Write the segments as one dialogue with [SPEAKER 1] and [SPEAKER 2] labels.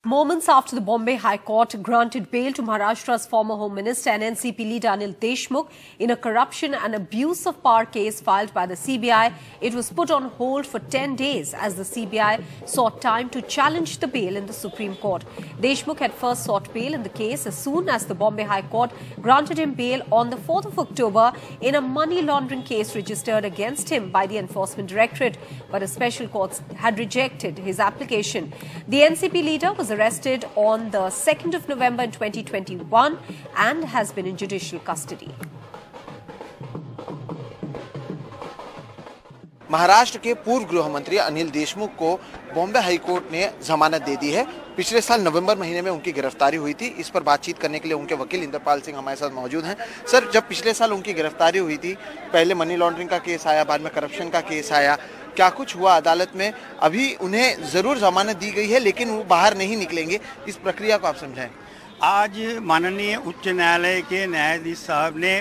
[SPEAKER 1] Moments after the Bombay High Court granted bail to Maharashtra's former Home Minister and NCP leader Anil Deshmukh in a corruption and abuse of power case filed by the CBI, it was put on hold for 10 days as the CBI sought time to challenge the bail in the Supreme Court. Deshmukh had first sought bail in the case as soon as the Bombay High Court granted him bail on the 4th of October in a money laundering case registered against him by the Enforcement Directorate, but a special court had rejected his application. The NCP leader was arrested on the 2nd of November in 2021 and has been in judicial custody.
[SPEAKER 2] Maharashtra के पूर्व गृह मंत्री अनिल देशमुख को Bombay high court ने जमानत दे दी है। पिछले साल नवंबर महीने में उनकी गिरफ्तारी हुई थी। इस पर बातचीत करने के लिए उनके वकील इंद्रपाल सिंह हमारे साथ मौजूद हैं। सर, जब पिछले साल उनकी गिरफ्तारी हुई थी, पहले मनी लॉन्ड्रिंग का केस आया, बाद में करप्शन का केस आया, क्या कुछ हुआ अदालत में? अभी उन्हें जरूर जमानत दी गई है लेकिन वो बाहर नहीं निकलेंगे, इस प्रक्रिया को आप समझाएं।
[SPEAKER 3] आज माननीय उच्च न्यायालय के न्यायाधीश साहब ने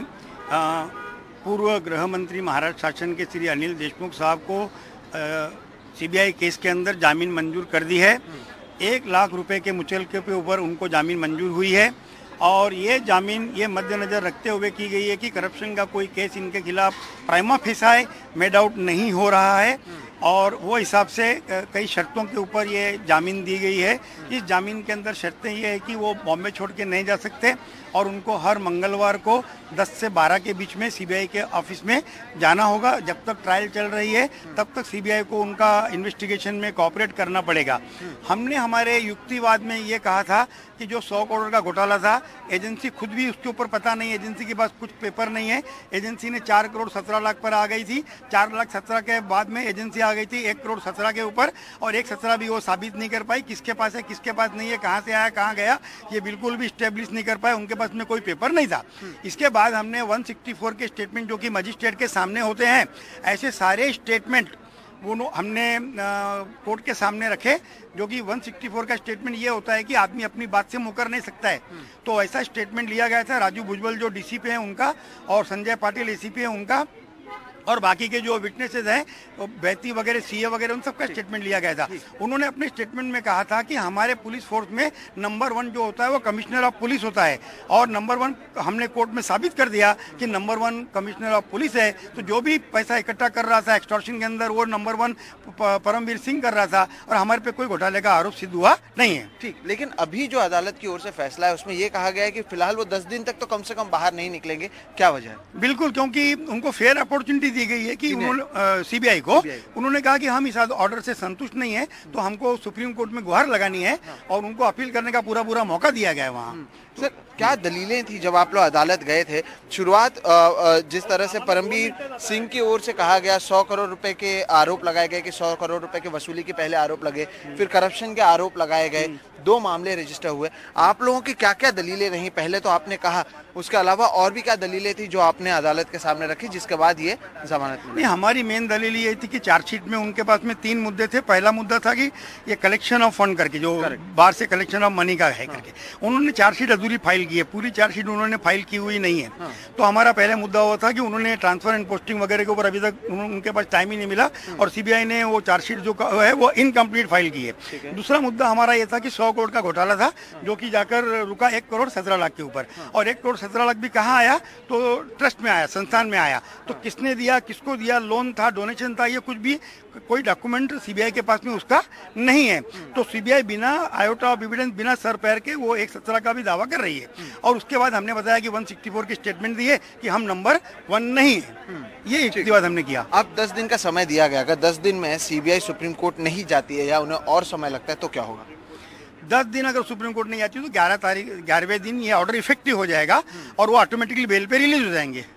[SPEAKER 3] पूर्व गृह मंत्री महाराष्ट्र शासन के श्री अनिल देशमुख साहब को सीबीआई केस के अंदर जामीन मंजूर कर दी है। 1 लाख रुपए के मुचलके के ऊपर उनको जामीन मंजूर हुई है और ये जामीन ये मद्देनजर रखते हुए की गई है कि करप्शन का कोई केस इनके खिलाफ प्राइमा फेसाई मेड आउट नहीं हो रहा है और वो हिसाब से कई शर्तों के ऊपर ये जामीन दी गई है। इस जामीन के अंदर शर्तें ये है कि वो बॉम्बे छोड़ के नहीं जा सकते और उनको हर मंगलवार को 10 से 12 के बीच में सीबीआई के ऑफिस में जाना होगा। जब तक ट्रायल चल रही है तब तक सीबीआई को उनका इन्वेस्टिगेशन में कोऑपरेट करना पड़ेगा। हमने हमारे युक्तिवाद में ये कहा था कि जो 100 करोड़ का घोटाला था, एजेंसी खुद भी उसके ऊपर पता नहीं, एजेंसी के पास कुछ पेपर नहीं है। एजेंसी ने 4 करोड़ 17 लाख पर आ गई थी। 4 लाख 17 के बाद में एजेंसी आ गई थी 1 करोड़ 17 के ऊपर और 1/17 भी वो साबित नहीं कर पाई किसके पास है किसके पास नहीं है, कहाँ से आया कहाँ गया, ये बिल्कुल भी स्टेब्लिश नहीं कर पाए। उनके पास में कोई पेपर नहीं था। इसके बाद हमने 164 के स्टेटमेंट जो कि मजिस्ट्रेट के सामने होते हैं, ऐसे सारे स्टेटमेंट वो हमने कोर्ट के सामने रखे, जो कि 164 का स्टेटमेंट ये होता है कि आदमी अपनी बात से मुकर नहीं सकता है। तो ऐसा स्टेटमेंट लिया गया था राजू भुजबल जो डीसीपी हैं उनका और संजय पाटिल एसीपी हैं उनका और बाकी के जो विटनेसेस हैं बैती वगैरह सीए वगैरह उन सब का स्टेटमेंट लिया गया था। उन्होंने अपने स्टेटमेंट में कहा था कि हमारे पुलिस फोर्स में नंबर 1 जो होता है वो कमिश्नर ऑफ पुलिस होता है और नंबर 1 हमने कोर्ट में साबित कर दिया कि नंबर 1 कमिश्नर ऑफ पुलिस है। तो जो भी पैसा इकट्ठा कर रहा था एक्सटॉर्शन के अंदर वो नंबर 1 परमवीर सिंह कर रहा था और हमारे पे कोई घोटाले का आरोप सिद्ध हुआ नहीं है।
[SPEAKER 2] ठीक, लेकिन अभी जो अदालत की ओर से फैसला है उसमें ये कहा गया है कि फिलहाल वो 10 दिन तक तो कम से कम बाहर नहीं निकलेंगे, क्या वजह है?
[SPEAKER 3] बिल्कुल, क्योंकि उनको फेयर अपॉर्चुनिटी दी गई है कि सीबीआई को उन्होंने कहा कि हम इस ऑर्डर से संतुष्ट नहीं है तो हमको सुप्रीम कोर्ट में गुहार लगानी है और उनको अपील करने का पूरा मौका दिया गया है वहाँ।
[SPEAKER 2] सर, क्या दलीलें थी जब आप लोग अदालत गए थे? शुरुआत जिस तरह से परमवीर सिंह की ओर से कहा गया 100 करोड़ रुपए के आरोप लगाए गए कि 100 करोड़ रुपए की वसूली के पहले आरोप लगे, फिर करप्शन के आरोप लगाए गए, 2 मामले रजिस्टर हुए। आप लोगों की क्या क्या दलीलें रही? पहले तो आपने कहा, उसके अलावा और भी क्या दलीलें थी जो आपने अदालत के सामने रखी जिसके बाद ये जमानत मिली?
[SPEAKER 3] हमारी मेन दलील ये थी कि चार्जशीट में उनके पास में 3 मुद्दे थे। पहला मुद्दा था कि ये कलेक्शन ऑफ फंड करके जो बाहर से कलेक्शन ऑफ मनी का है करके उन्होंने चार्जशीट अधूरी फाइल की है, पूरी चार्जशीट उन्होंने फाइल की हुई नहीं है। तो हमारा पहला मुद्दा वो था कि उन्होंने ट्रांसफर एंड पोस्टिंग वगैरह के ऊपर अभी तक उनके पास टाइम ही नहीं मिला और सीबीआई ने वो चार्जशीट जो है वो इनकम्प्लीट फाइल की है। दूसरा मुद्दा हमारा ये था कि 100 करोड़ का घोटाला था जो कि जाकर रुका 1 करोड़ 17 लाख के ऊपर और 1 करोड़ 17 लाख भी कहाँ आया? तो ट्रस्ट में आया, संस्थान में आया। तो किसने दिया, किसको दिया, लोन था, डोनेशन था, ये कुछ भी कोई डॉक्यूमेंट सीबीआई के पास में उसका नहीं है। तो सीबीआई बिना आयोटा ऑफ एविडेंस, बिना सर पैर के वो 1/17 का भी दावा कर रही है और उसके बाद हमने बताया कि 164 की स्टेटमेंट दी है कि हम नंबर 1 नहीं है। ये युक्तिवाद हमने किया।
[SPEAKER 2] अब 10 दिन का समय दिया गया, अगर 10 दिन में सीबीआई सुप्रीम कोर्ट नहीं जाती है या उन्हें और समय लगता है तो क्या होगा?
[SPEAKER 3] 10 दिन अगर सुप्रीम कोर्ट नहीं आती तो 11वें दिन ये ऑर्डर इफेक्टिव हो जाएगा और वो ऑटोमेटिकली बेल पे रिलीज हो जाएंगे।